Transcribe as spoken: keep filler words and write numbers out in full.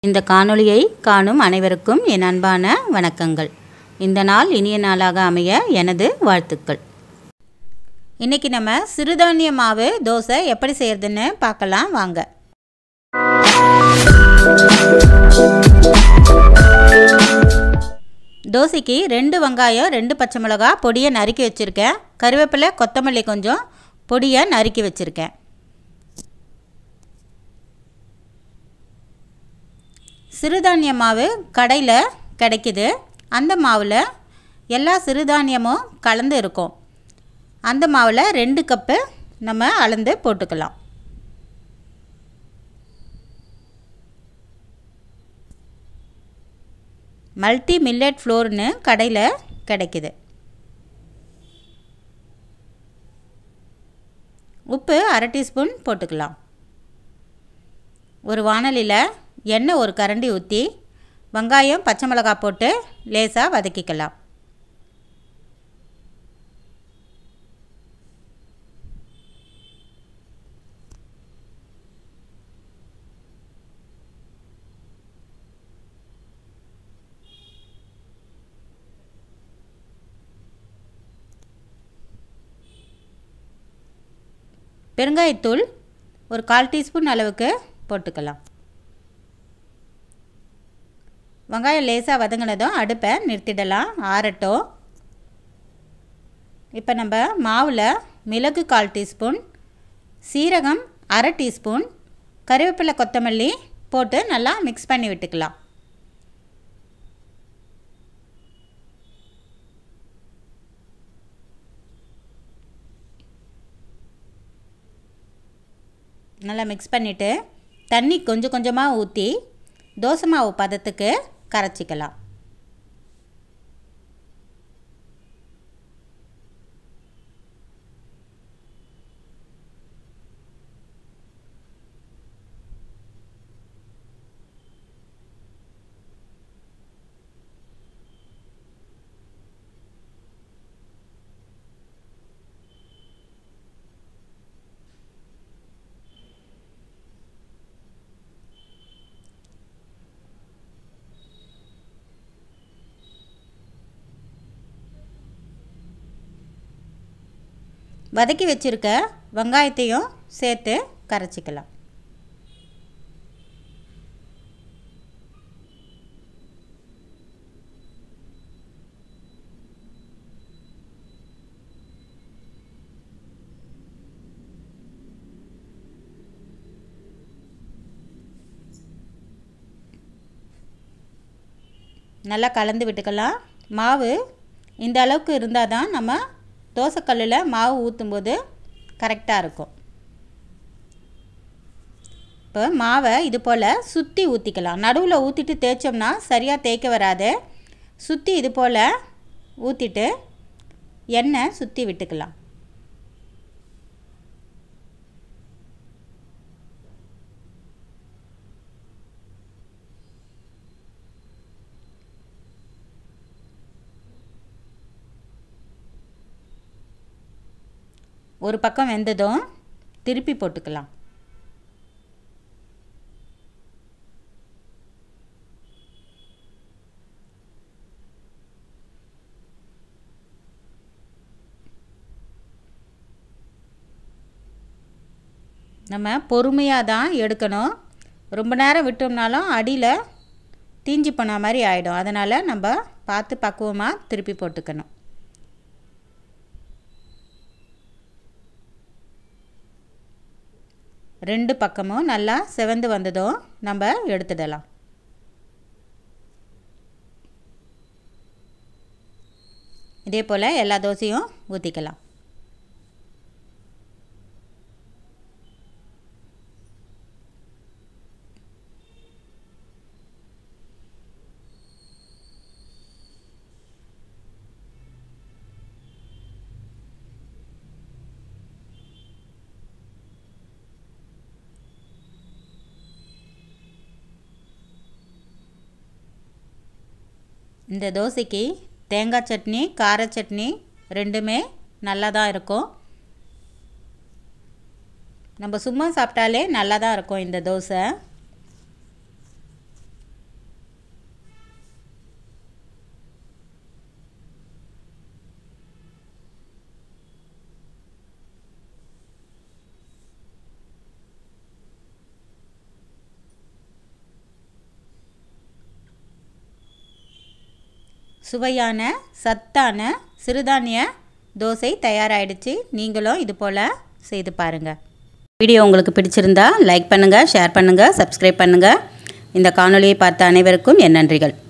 இந்த காணொளியை காணும் அனைவருக்கும் என் அன்பான வணக்கங்கள். இந்த நாள் இனிய நாளாக அமைய எனது வாழ்த்துக்கள். இன்றைக்கி நம்ம சிறுதானிய மாவு தோசை எப்படி செய்கிறதுன்னு பார்க்கலாம் வாங்க. தோசைக்கு ரெண்டு வெங்காயம் ரெண்டு பச்சை மிளகா பொடியை நறுக்கி வச்சுருக்கேன். கருவேப்பிலை கொத்தமல்லி கொஞ்சம் பொடியை நறுக்கி வச்சுருக்கேன். சிறுதானிய மாவு கடையில் கிடைக்குது. அந்த மாவில் எல்லா சிறுதானியமும் கலந்து இருக்கும். அந்த மாவில் ரெண்டு கப்பு நம்ம அளந்து போட்டுக்கலாம். மல்டி மில்லட் ஃப்ளோர்னு கடையில் கிடைக்குது. உப்பு அரை டீஸ்பூன் போட்டுக்கலாம். ஒரு வாணலியில் எண்ணெய் ஒரு கரண்டி ஊற்றி வெங்காயம் பச்சை மிளகாய் போட்டு லேசாக வதக்கிக்கலாம். பெருங்காயத்தூள் ஒரு கால் டீஸ்பூன் அளவுக்கு போட்டுக்கலாம். வெங்காயம் லேசாக வதங்கினதும் அடுப்பை நிறுத்திடலாம், ஆறட்டும். இப்போ நம்ம மாவில் மிளகு கால் டீஸ்பூன், சீரகம் அரை டீஸ்பூன், கருவேப்பிலை கொத்தமல்லி போட்டு நல்லா மிக்ஸ் பண்ணி விட்டுக்கலாம். நல்லா மிக்ஸ் பண்ணிவிட்டு தண்ணி கொஞ்சம் கொஞ்சமாக ஊற்றி தோசை மாவு பதத்துக்கு கரைச்சிக்கலாம். வதக்கி வச்சுருக்க வெங்காயத்தையும் சேர்த்து கரைச்சிக்கலாம். நல்லா கலந்து விட்டுக்கலாம். மாவு இந்த அளவுக்கு இருந்தால் தான் நம்ம தோசைக்கல்லில் மாவு ஊற்றும்போது கரெக்டாக இருக்கும். இப்போ மாவை இது போல் சுற்றி ஊற்றிக்கலாம். நடுவில் ஊற்றிட்டு தேய்ச்சோம்னா சரியாக தேய்க்க வராது. சுற்றி இது போல் ஊற்றிட்டு எண்ணெய் சுற்றி விட்டுக்கலாம். ஒரு பக்கம் வெந்ததும் திருப்பி போட்டுக்கலாம். நம்ம பொறுமையாக தான் எடுக்கணும். ரொம்ப நேரம் விட்டோம்னாலும் அடியில் தீஞ்சி போன மாதிரி ஆகிடும். அதனால் நம்ம பார்த்து பக்குவமாக திருப்பி போட்டுக்கணும். ரெண்டு பக்கமும் நல்லா செவந்து வந்ததும் நம்ம எடுத்துடலாம். இதே போல் எல்லா தோசையும் ஊற்றிக்கலாம். இந்த தோசைக்கு தேங்காய் சட்னி கார சட்னி ரெண்டுமே நல்லா தான் இருக்கும். நம்ம சும்மா சாப்பிட்டாலே நல்லா தான் இருக்கும் இந்த தோசை. சுவையான சத்தான சிறுதானிய தோசை தயாராகிடுச்சு. நீங்களும் இது போல் செய்து பாருங்கள். வீடியோ உங்களுக்கு பிடிச்சிருந்தா லைக் பண்ணுங்கள், ஷேர் பண்ணுங்கள், சப்ஸ்கிரைப் பண்ணுங்கள். இந்த காணொளியை பார்த்த அனைவருக்கும் என் நன்றிகள்.